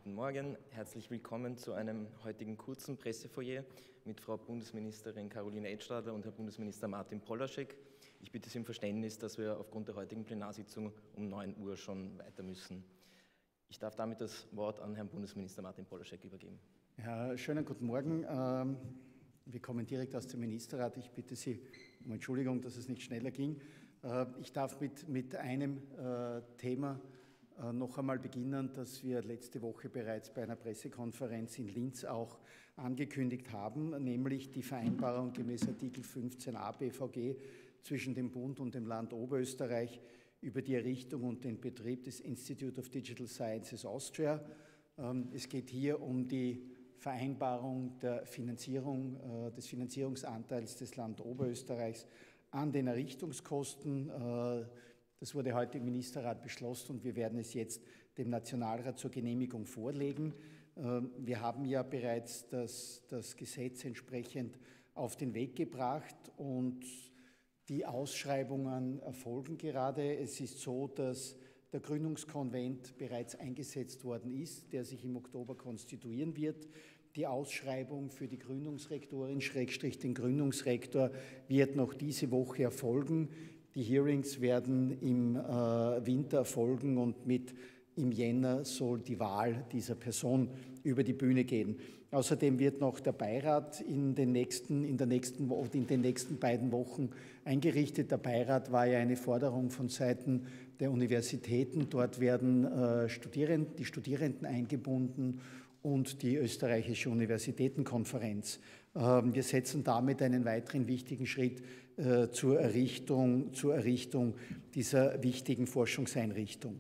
Guten Morgen, herzlich willkommen zu einem heutigen kurzen Pressefoyer mit Frau Bundesministerin Caroline Edstadler und Herr Bundesminister Martin Polaschek. Ich bitte Sie um Verständnis, dass wir aufgrund der heutigen Plenarsitzung um 9 Uhr schon weiter müssen. Ich darf damit das Wort an Herrn Bundesminister Martin Polaschek übergeben. Ja, schönen guten Morgen. Wir kommen direkt aus dem Ministerrat. Ich bitte Sie um Entschuldigung, dass es nicht schneller ging. Ich darf mit einem Thema noch einmal beginnen, das wir letzte Woche bereits bei einer Pressekonferenz in Linz auch angekündigt haben, nämlich die Vereinbarung gemäß Artikel 15a BVG zwischen dem Bund und dem Land Oberösterreich über die Errichtung und den Betrieb des Institute of Digital Sciences Austria. Es geht hier um die Vereinbarung der Finanzierung, des Finanzierungsanteils des Land Oberösterreichs an den Errichtungskosten. Das wurde heute im Ministerrat beschlossen und wir werden es jetzt dem Nationalrat zur Genehmigung vorlegen. Wir haben ja bereits das Gesetz entsprechend auf den Weg gebracht und die Ausschreibungen erfolgen gerade. Es ist so, dass der Gründungskonvent bereits eingesetzt worden ist, der sich im Oktober konstituieren wird. Die Ausschreibung für die Gründungsrektorin, den Gründungsrektor, wird noch diese Woche erfolgen. Die Hearings werden im Winter erfolgen und im Jänner soll die Wahl dieser Person über die Bühne gehen. Außerdem wird noch der Beirat in den nächsten beiden Wochen eingerichtet. Der Beirat war ja eine Forderung von Seiten der Universitäten. Dort werden die Studierenden eingebunden und die österreichische Universitätenkonferenz. Wir setzen damit einen weiteren wichtigen Schritt zur Errichtung dieser wichtigen Forschungseinrichtung.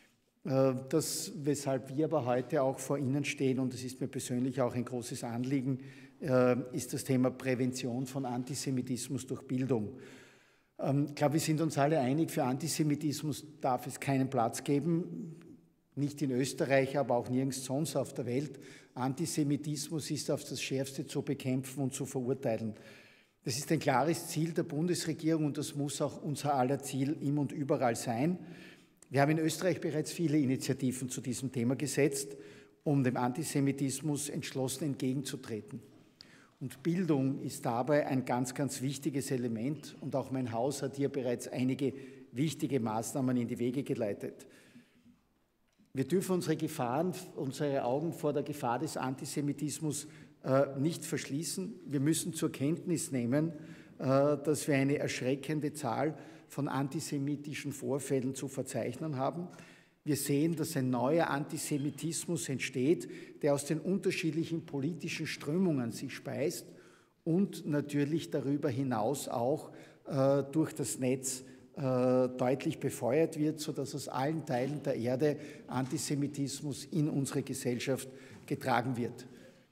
Weshalb wir aber heute auch vor Ihnen stehen, und das ist mir persönlich auch ein großes Anliegen, ist das Thema Prävention von Antisemitismus durch Bildung. Ich glaube, wir sind uns alle einig, für Antisemitismus darf es keinen Platz geben, nicht in Österreich, aber auch nirgends sonst auf der Welt. Antisemitismus ist auf das Schärfste zu bekämpfen und zu verurteilen. Das ist ein klares Ziel der Bundesregierung und das muss auch unser aller Ziel im und überall sein. Wir haben in Österreich bereits viele Initiativen zu diesem Thema gesetzt, um dem Antisemitismus entschlossen entgegenzutreten. Und Bildung ist dabei ein ganz, ganz wichtiges Element und auch mein Haus hat hier bereits einige wichtige Maßnahmen in die Wege geleitet. Wir dürfen unsere Augen vor der Gefahr des Antisemitismus nicht verschließen. Wir müssen zur Kenntnis nehmen, dass wir eine erschreckende Zahl von antisemitischen Vorfällen zu verzeichnen haben. Wir sehen, dass ein neuer Antisemitismus entsteht, der aus den unterschiedlichen politischen Strömungen sich speist und natürlich darüber hinaus auch durch das Netz deutlich befeuert wird, sodass aus allen Teilen der Erde Antisemitismus in unsere Gesellschaft getragen wird.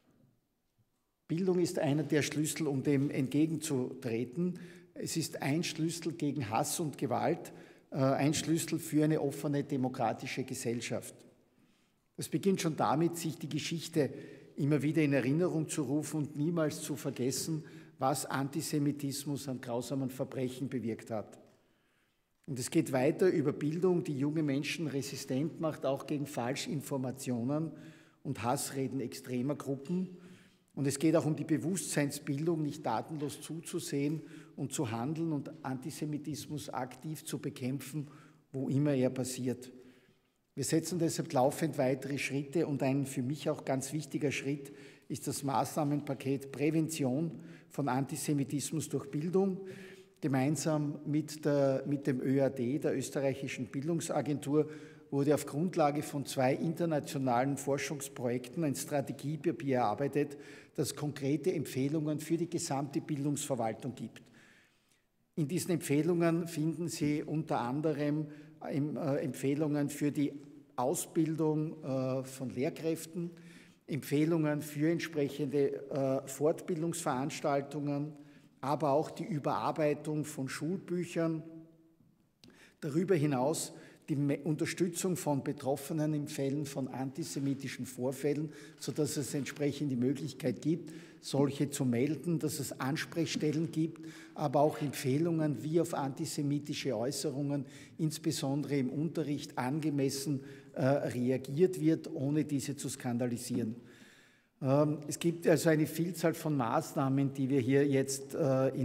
Bildung ist einer der Schlüssel, um dem entgegenzutreten. Es ist ein Schlüssel gegen Hass und Gewalt, ein Schlüssel für eine offene demokratische Gesellschaft. Das beginnt schon damit, sich die Geschichte immer wieder in Erinnerung zu rufen und niemals zu vergessen, was Antisemitismus an grausamen Verbrechen bewirkt hat. Und es geht weiter über Bildung, die junge Menschen resistent macht, auch gegen Falschinformationen und Hassreden extremer Gruppen. Und es geht auch um die Bewusstseinsbildung, nicht tatenlos zuzusehen und zu handeln und Antisemitismus aktiv zu bekämpfen, wo immer er passiert. Wir setzen deshalb laufend weitere Schritte und ein für mich auch ganz wichtiger Schritt ist das Maßnahmenpaket Prävention von Antisemitismus durch Bildung. Gemeinsam mit dem ÖAD, der österreichischen Bildungsagentur, wurde auf Grundlage von 2 internationalen Forschungsprojekten ein Strategiepapier erarbeitet, das konkrete Empfehlungen für die gesamte Bildungsverwaltung gibt. In diesen Empfehlungen finden Sie unter anderem Empfehlungen für die Ausbildung von Lehrkräften, Empfehlungen für entsprechende Fortbildungsveranstaltungen, aber auch die Überarbeitung von Schulbüchern. Darüber hinaus die Unterstützung von Betroffenen in Fällen von antisemitischen Vorfällen, sodass es entsprechend die Möglichkeit gibt, solche zu melden, dass es Ansprechstellen gibt, aber auch Empfehlungen, wie auf antisemitische Äußerungen, insbesondere im Unterricht, angemessen reagiert wird, ohne diese zu skandalisieren. Es gibt also eine Vielzahl von Maßnahmen, die wir hier jetzt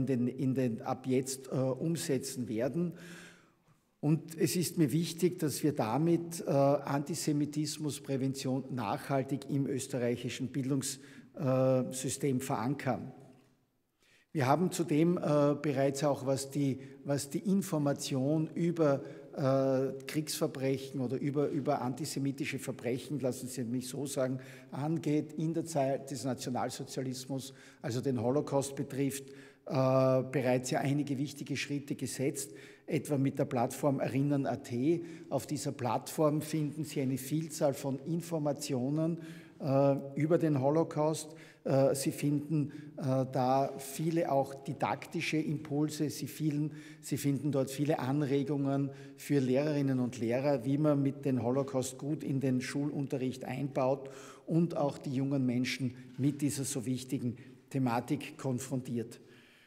ab jetzt umsetzen werden. Und es ist mir wichtig, dass wir damit Antisemitismusprävention nachhaltig im österreichischen Bildungssystem verankern. Wir haben zudem bereits auch, was die Information über Kriegsverbrechen oder über antisemitische Verbrechen, lassen Sie mich so sagen, angeht, in der Zeit des Nationalsozialismus, also den Holocaust betrifft, bereits ja einige wichtige Schritte gesetzt, etwa mit der Plattform Erinnern.at. Auf dieser Plattform finden Sie eine Vielzahl von Informationen über den Holocaust. Sie finden da viele auch didaktische Impulse. Sie finden dort viele Anregungen für Lehrerinnen und Lehrer, wie man mit dem Holocaust gut in den Schulunterricht einbaut und auch die jungen Menschen mit dieser so wichtigen Thematik konfrontiert.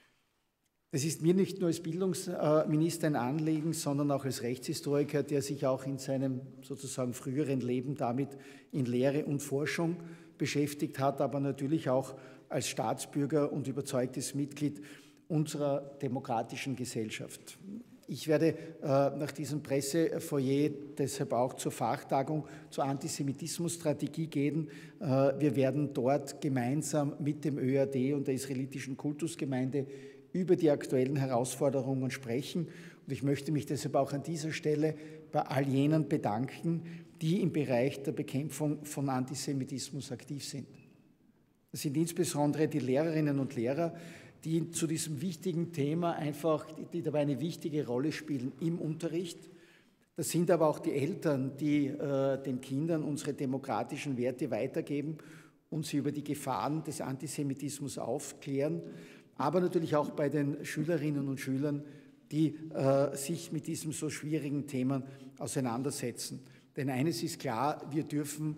Es ist mir nicht nur als Bildungsminister ein Anliegen, sondern auch als Rechtshistoriker, der sich auch in seinem sozusagen früheren Leben damit in Lehre und Forschung beschäftigt hat, aber natürlich auch als Staatsbürger und überzeugtes Mitglied unserer demokratischen Gesellschaft. Ich werde nach diesem Pressefoyer deshalb auch zur Fachtagung zur Antisemitismusstrategie gehen. Wir werden dort gemeinsam mit dem ÖAD und der israelitischen Kultusgemeinde über die aktuellen Herausforderungen sprechen. Und ich möchte mich deshalb auch an dieser Stelle bei all jenen bedanken, die im Bereich der Bekämpfung von Antisemitismus aktiv sind. Das sind insbesondere die Lehrerinnen und Lehrer, die zu diesem wichtigen Thema die dabei eine wichtige Rolle spielen im Unterricht. Das sind aber auch die Eltern, die den Kindern unsere demokratischen Werte weitergeben und sie über die Gefahren des Antisemitismus aufklären, aber natürlich auch bei den Schülerinnen und Schülern, die sich mit diesem so schwierigen Thema auseinandersetzen. Denn eines ist klar, wir dürfen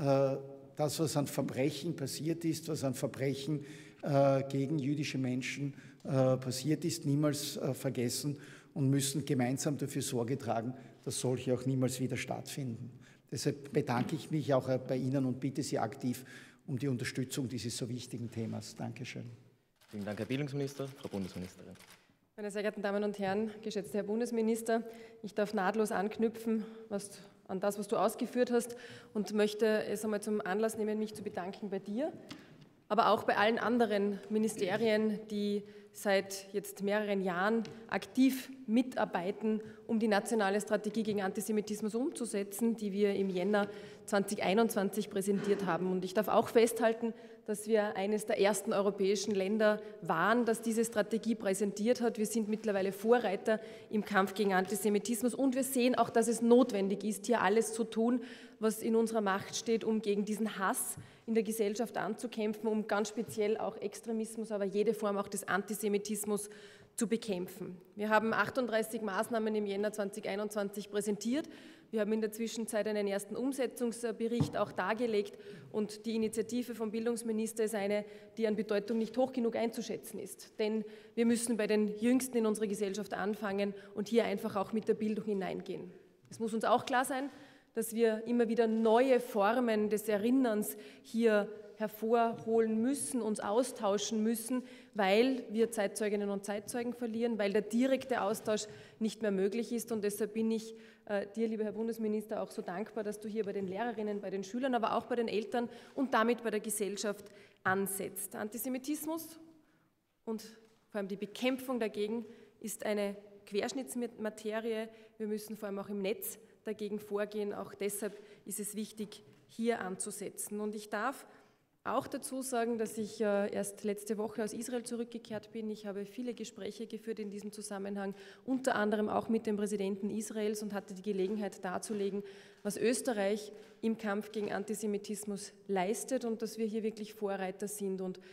das, was an Verbrechen passiert ist, was an Verbrechen gegen jüdische Menschen passiert ist, niemals vergessen und müssen gemeinsam dafür Sorge tragen, dass solche auch niemals wieder stattfinden. Deshalb bedanke ich mich auch bei Ihnen und bitte Sie aktiv um die Unterstützung dieses so wichtigen Themas. Dankeschön. Vielen Dank, Herr Bildungsminister. Frau Bundesministerin. Meine sehr geehrten Damen und Herren, geschätzter Herr Bundesminister, ich darf nahtlos anknüpfen an das, was du ausgeführt hast und möchte es einmal zum Anlass nehmen, mich zu bedanken bei dir, aber auch bei allen anderen Ministerien, die seit jetzt mehreren Jahren aktiv mitarbeiten, um die nationale Strategie gegen Antisemitismus umzusetzen, die wir im Jänner 2021 präsentiert haben. Und ich darf auch festhalten, dass wir eines der ersten europäischen Länder waren, das diese Strategie präsentiert hat. Wir sind mittlerweile Vorreiter im Kampf gegen Antisemitismus und wir sehen auch, dass es notwendig ist, hier alles zu tun, was in unserer Macht steht, um gegen diesen Hass in der Gesellschaft anzukämpfen, um ganz speziell auch Extremismus, aber jede Form auch des Antisemitismus zu bekämpfen. Wir haben 38 Maßnahmen im Jänner 2021 präsentiert. Wir haben in der Zwischenzeit einen ersten Umsetzungsbericht auch dargelegt und die Initiative vom Bildungsminister ist eine, die an Bedeutung nicht hoch genug einzuschätzen ist. Denn wir müssen bei den Jüngsten in unserer Gesellschaft anfangen und hier einfach auch mit der Bildung hineingehen. Es muss uns auch klar sein, dass wir immer wieder neue Formen des Erinnerns hier hervorholen müssen, uns austauschen müssen, weil wir Zeitzeuginnen und Zeitzeugen verlieren, weil der direkte Austausch nicht mehr möglich ist. Und deshalb bin ich dir, lieber Herr Bundesminister, auch so dankbar, dass du hier bei den Lehrerinnen, bei den Schülern, aber auch bei den Eltern und damit bei der Gesellschaft ansetzt. Antisemitismus und vor allem die Bekämpfung dagegen ist eine Querschnittsmaterie. Wir müssen vor allem auch im Netz dagegen vorgehen. Auch deshalb ist es wichtig, hier anzusetzen. Und ich darf auch dazu sagen, dass ich erst letzte Woche aus Israel zurückgekehrt bin. Ich habe viele Gespräche geführt in diesem Zusammenhang, unter anderem auch mit dem Präsidenten Israels und hatte die Gelegenheit darzulegen, was Österreich im Kampf gegen Antisemitismus leistet und dass wir hier wirklich Vorreiter sind. Und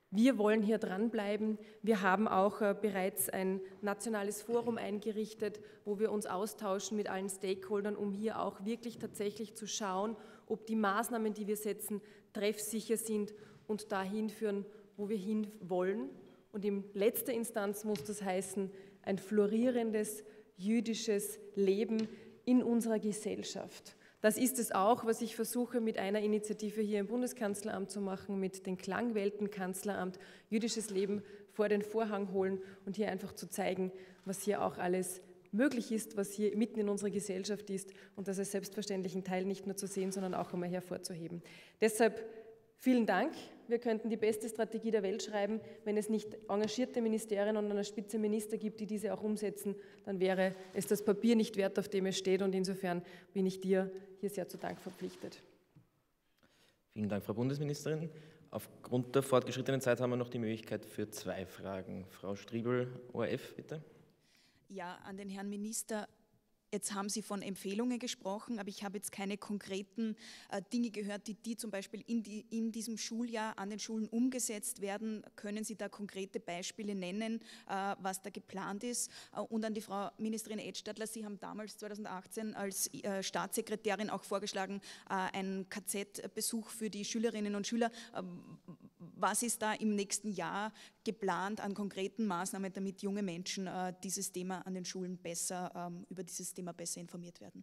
Wir wollen hier dranbleiben. Wir haben auch bereits ein nationales Forum eingerichtet, wo wir uns austauschen mit allen Stakeholdern, um hier auch wirklich tatsächlich zu schauen, ob die Maßnahmen, die wir setzen, treffsicher sind und dahin führen, wo wir hinwollen. Und in letzter Instanz muss das heißen, ein florierendes jüdisches Leben in unserer Gesellschaft. Das ist es auch, was ich versuche mit einer Initiative hier im Bundeskanzleramt zu machen, mit den Klangwelten Kanzleramt, jüdisches Leben vor den Vorhang holen und hier einfach zu zeigen, was hier auch alles möglich ist, was hier mitten in unserer Gesellschaft ist und das als selbstverständlichen Teil nicht nur zu sehen, sondern auch einmal hervorzuheben. Deshalb vielen Dank. Wir könnten die beste Strategie der Welt schreiben. Wenn es nicht engagierte Ministerien und eine Spitze Minister gibt, die diese auch umsetzen, dann wäre es das Papier nicht wert, auf dem es steht. Und insofern bin ich dir hier sehr zu Dank verpflichtet. Vielen Dank, Frau Bundesministerin. Aufgrund der fortgeschrittenen Zeit haben wir noch die Möglichkeit für 2 Fragen. Frau Striebel, ORF, bitte. Ja, an den Herrn Minister. Jetzt haben Sie von Empfehlungen gesprochen, aber ich habe jetzt keine konkreten Dinge gehört, die zum Beispiel in diesem Schuljahr an den Schulen umgesetzt werden. Können Sie da konkrete Beispiele nennen, was da geplant ist? Und an die Frau Ministerin Edstadler, Sie haben damals 2018 als Staatssekretärin auch vorgeschlagen, einen KZ-Besuch für die Schülerinnen und Schüler. Was ist da im nächsten Jahr geplant an konkreten Maßnahmen, damit junge Menschen dieses Thema an den Schulen besser, über dieses Thema besser informiert werden?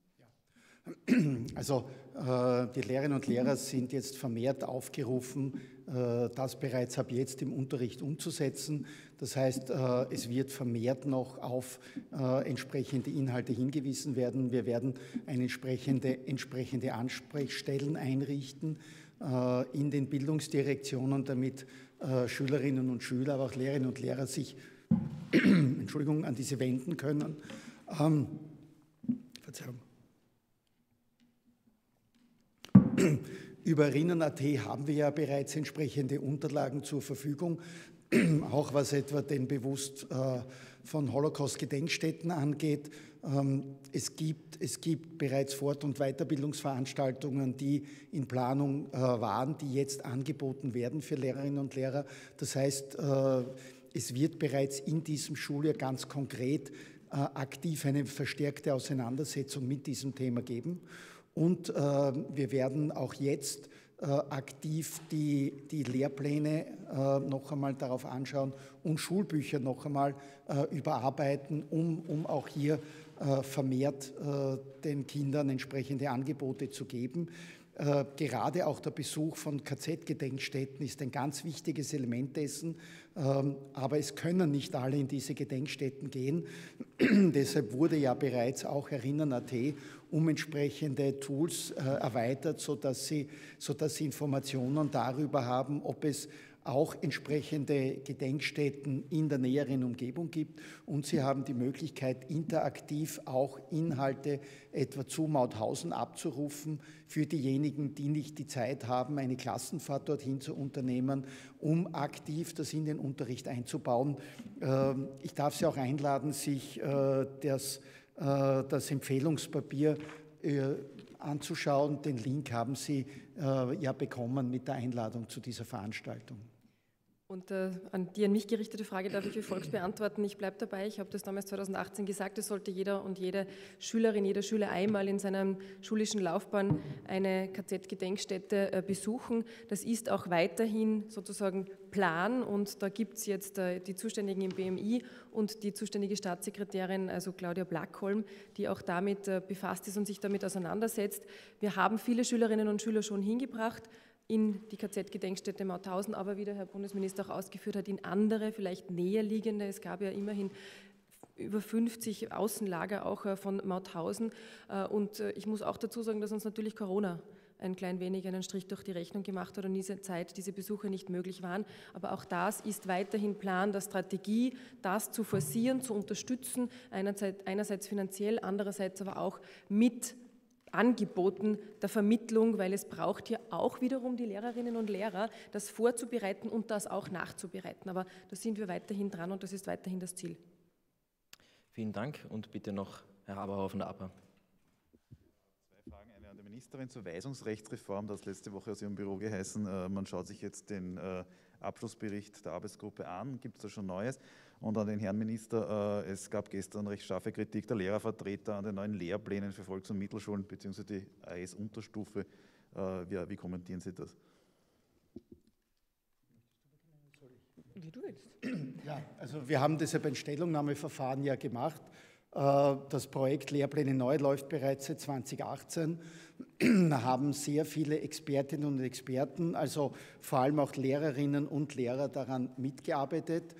Also die Lehrerinnen und Lehrer sind jetzt vermehrt aufgerufen, das bereits ab jetzt im Unterricht umzusetzen. Das heißt, es wird vermehrt noch auf entsprechende Inhalte hingewiesen werden. Wir werden entsprechende Ansprechstellen einrichten in den Bildungsdirektionen, damit Schülerinnen und Schüler, aber auch Lehrerinnen und Lehrer sich an diese wenden können. Verzeihung. Über Rinnen.at haben wir ja bereits entsprechende Unterlagen zur Verfügung, auch was etwa den Bewusst von Holocaust-Gedenkstätten angeht. Es gibt bereits Fort- und Weiterbildungsveranstaltungen, die in Planung waren, die jetzt angeboten werden für Lehrerinnen und Lehrer. Das heißt, es wird bereits in diesem Schuljahr ganz konkret aktiv eine verstärkte Auseinandersetzung mit diesem Thema geben. Und wir werden auch jetzt aktiv die Lehrpläne noch einmal darauf anschauen und Schulbücher noch einmal überarbeiten, um auch hier vermehrt den Kindern entsprechende Angebote zu geben. Gerade auch der Besuch von KZ-Gedenkstätten ist ein ganz wichtiges Element dessen, aber es können nicht alle in diese Gedenkstätten gehen. Deshalb wurde ja bereits auch Erinnern.at um entsprechende Tools erweitert, sodass sie Informationen darüber haben, ob es auch entsprechende Gedenkstätten in der näheren Umgebung gibt. Und sie haben die Möglichkeit, interaktiv auch Inhalte etwa zu Mauthausen abzurufen für diejenigen, die nicht die Zeit haben, eine Klassenfahrt dorthin zu unternehmen, um aktiv das in den Unterricht einzubauen. Ich darf Sie auch einladen, sich das Empfehlungspapier anzuschauen. Den Link haben Sie ja bekommen mit der Einladung zu dieser Veranstaltung. Und an die an mich gerichtete Frage darf ich wie folgt beantworten. Ich bleibe dabei, ich habe das damals 2018 gesagt, es sollte jeder und jede Schülerin, jeder Schüler einmal in seiner schulischen Laufbahn eine KZ-Gedenkstätte besuchen. Das ist auch weiterhin sozusagen Plan und da gibt es jetzt die Zuständigen im BMI und die zuständige Staatssekretärin, also Claudia Blackholm, die auch damit befasst ist und sich damit auseinandersetzt. Wir haben viele Schülerinnen und Schüler schon hingebracht in die KZ-Gedenkstätte Mauthausen, aber wie der Herr Bundesminister auch ausgeführt hat, in andere, vielleicht näher liegende. Es gab ja immerhin über 50 Außenlager auch von Mauthausen. Und ich muss auch dazu sagen, dass uns natürlich Corona ein klein wenig einen Strich durch die Rechnung gemacht hat und in dieser Zeit diese Besuche nicht möglich waren. Aber auch das ist weiterhin Plan der Strategie, das zu forcieren, zu unterstützen, einerseits finanziell, andererseits aber auch mit Angeboten der Vermittlung, weil es braucht hier auch wiederum die Lehrerinnen und Lehrer, das vorzubereiten und das auch nachzubereiten. Aber da sind wir weiterhin dran und das ist weiterhin das Ziel. Vielen Dank und bitte noch Herr Aberhofer von der APA. 2 Fragen, eine an die Ministerin zur Weisungsrechtsreform. Das letzte Woche aus Ihrem Büro geheißen, man schaut sich jetzt den Abschlussbericht der Arbeitsgruppe an? Gibt es da schon Neues? Und an den Herrn Minister, es gab gestern recht scharfe Kritik der Lehrervertreter an den neuen Lehrplänen für Volks- und Mittelschulen bzw. die AS-Unterstufe. Wie kommentieren Sie das? Wie du willst. Ja, also wir haben deshalb ein Stellungnahmeverfahren ja gemacht. Das Projekt Lehrpläne neu läuft bereits seit 2018. Da haben sehr viele Expertinnen und Experten, also vor allem auch Lehrerinnen und Lehrer daran mitgearbeitet.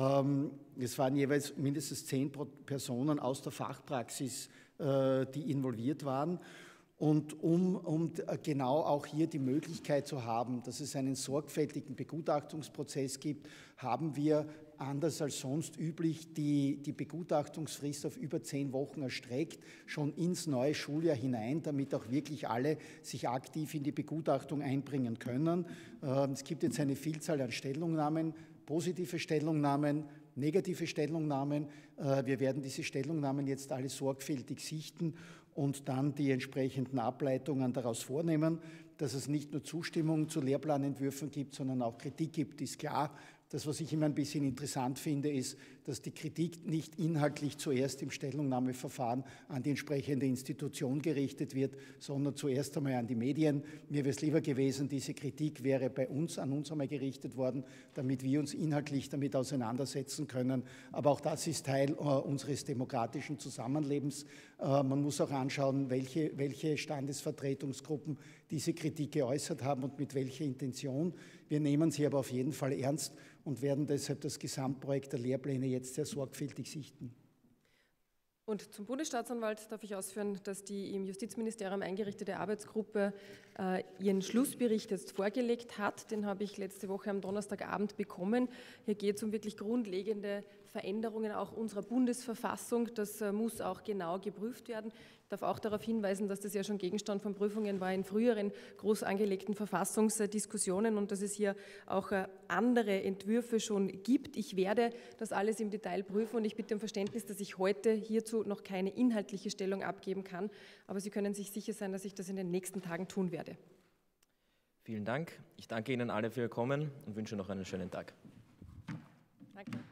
Es waren jeweils mindestens 10 Personen aus der Fachpraxis, die involviert waren. Und um genau auch hier die Möglichkeit zu haben, dass es einen sorgfältigen Begutachtungsprozess gibt, haben wir anders als sonst üblich die Begutachtungsfrist auf über 10 Wochen erstreckt, schon ins neue Schuljahr hinein, damit auch wirklich alle sich aktiv in die Begutachtung einbringen können. Es gibt jetzt eine Vielzahl an Stellungnahmen, positive Stellungnahmen, negative Stellungnahmen. Wir werden diese Stellungnahmen jetzt alle sorgfältig sichten und dann die entsprechenden Ableitungen daraus vornehmen. Dass es nicht nur Zustimmung zu Lehrplanentwürfen gibt, sondern auch Kritik gibt, ist klar. Das, was ich immer ein bisschen interessant finde, ist, dass die Kritik nicht inhaltlich zuerst im Stellungnahmeverfahren an die entsprechende Institution gerichtet wird, sondern zuerst einmal an die Medien. Mir wäre es lieber gewesen, diese Kritik wäre bei uns, an uns einmal gerichtet worden, damit wir uns inhaltlich damit auseinandersetzen können. Aber auch das ist Teil unseres demokratischen Zusammenlebens. Man muss auch anschauen, welche Standesvertretungsgruppen diese Kritik geäußert haben und mit welcher Intention. Wir nehmen sie aber auf jeden Fall ernst und werden deshalb das Gesamtprojekt der Lehrpläne jetzt sehr sorgfältig sichten. Und zum Bundesstaatsanwalt darf ich ausführen, dass die im Justizministerium eingerichtete Arbeitsgruppe ihren Schlussbericht jetzt vorgelegt hat. Den habe ich letzte Woche am Donnerstagabend bekommen. Hier geht es um wirklich grundlegende Veränderungen auch unserer Bundesverfassung. Das muss auch genau geprüft werden. Ich darf auch darauf hinweisen, dass das ja schon Gegenstand von Prüfungen war in früheren groß angelegten Verfassungsdiskussionen und dass es hier auch andere Entwürfe schon gibt. Ich werde das alles im Detail prüfen und ich bitte um Verständnis, dass ich heute hierzu noch keine inhaltliche Stellung abgeben kann. Aber Sie können sich sicher sein, dass ich das in den nächsten Tagen tun werde. Vielen Dank. Ich danke Ihnen alle für Ihr Kommen und wünsche noch einen schönen Tag. Danke.